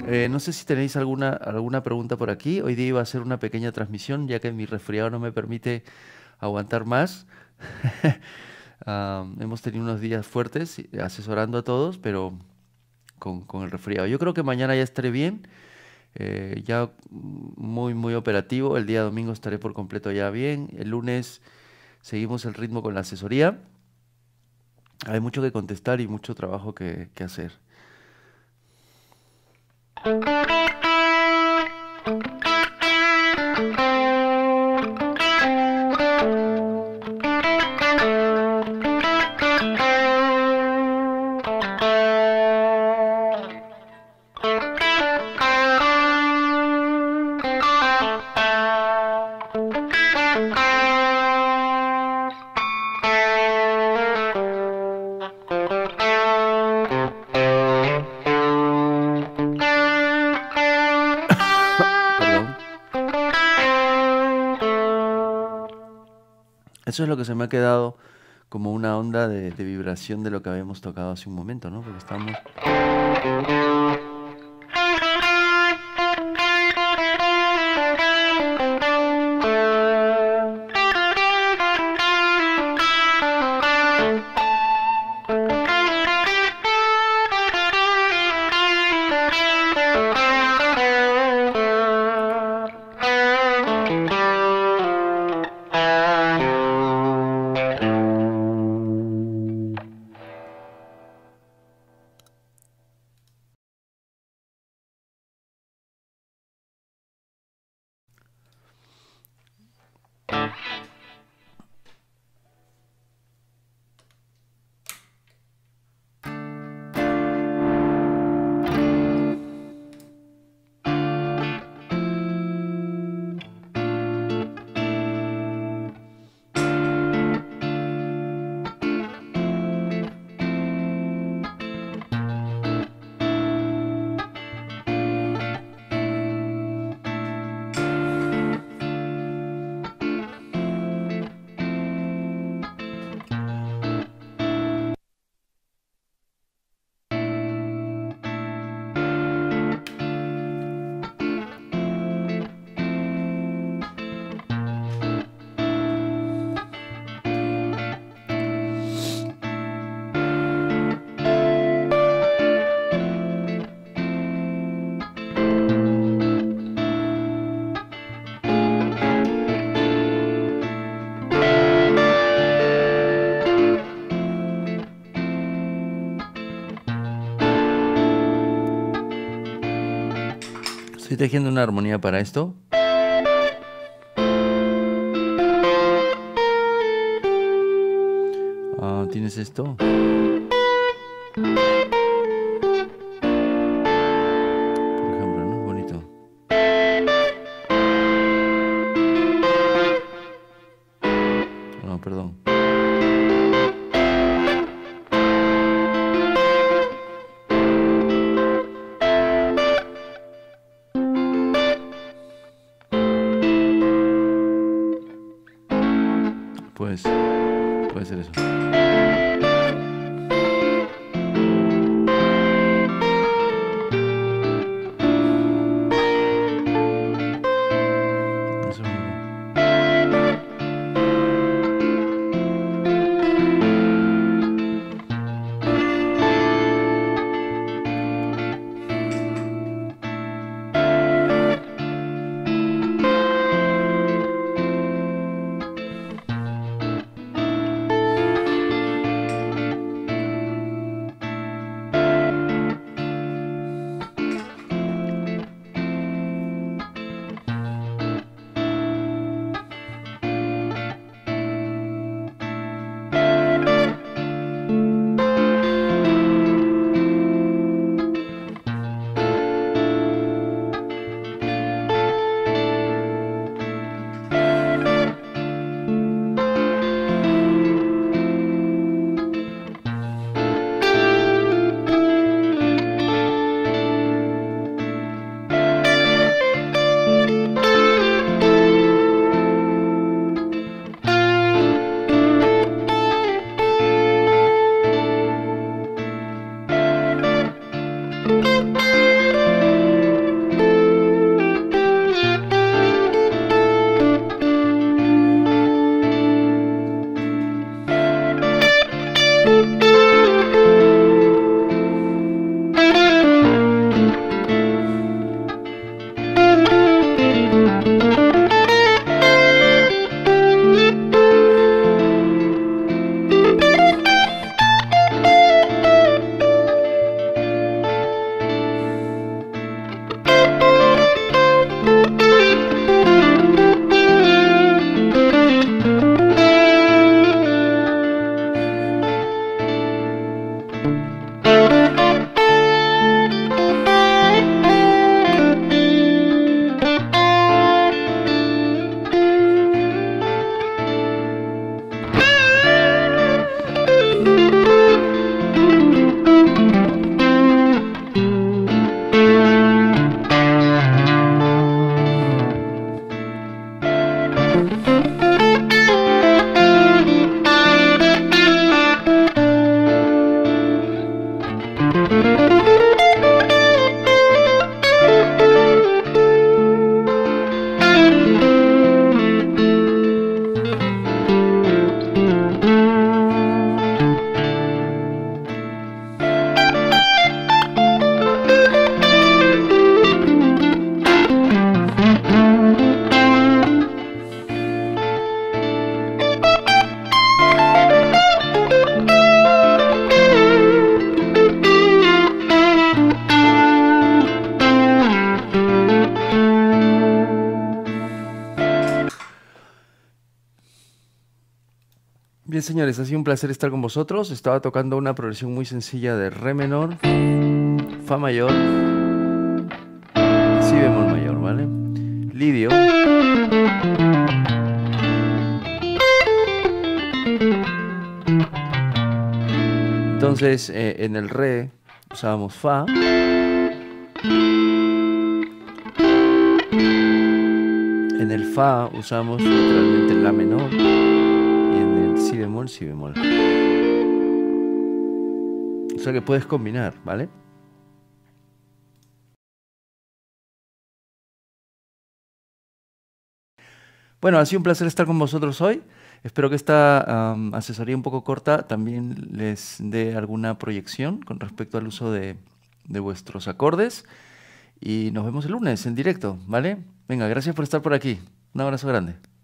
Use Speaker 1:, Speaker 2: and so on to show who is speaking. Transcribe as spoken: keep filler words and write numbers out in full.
Speaker 1: Eh, no sé si tenéis alguna, alguna pregunta por aquí. Hoy día iba a hacer una pequeña transmisión, ya que mi resfriado no me permite aguantar más. Ah, hemos tenido unos días fuertes y- asesorando a todos, pero con, con el resfriado. Yo creo que mañana ya estaré bien, eh, ya mm, muy, muy operativo. El día domingo estaré por completo ya bien. El lunes seguimos el ritmo con la asesoría. Hay mucho que contestar y mucho trabajo que, que hacer. Perdón. Eso es lo que se me ha quedado como una onda de, de vibración de lo que habíamos tocado hace un momento, ¿no? Porque estamos... Estoy tejiendo una armonía para esto. Ah, ¿tienes esto? Por ejemplo, ¿no? Bonito. No, perdón. Pues puede ser eso. Eso es bueno. señores, ha sido un placer estar con vosotros. Estaba tocando una progresión muy sencilla de re menor, fa mayor, si bemol mayor, ¿vale? Lidio. Entonces, eh, en el re usábamos fa. En el fa usamos literalmente la menor. Y en el si bemol, si bemol. O sea que puedes combinar, ¿vale? Bueno, ha sido un placer estar con vosotros hoy. Espero que esta um, asesoría un poco corta también les dé alguna proyección con respecto al uso de, de vuestros acordes. Y nos vemos el lunes en directo, ¿vale? Venga, gracias por estar por aquí. Un abrazo grande.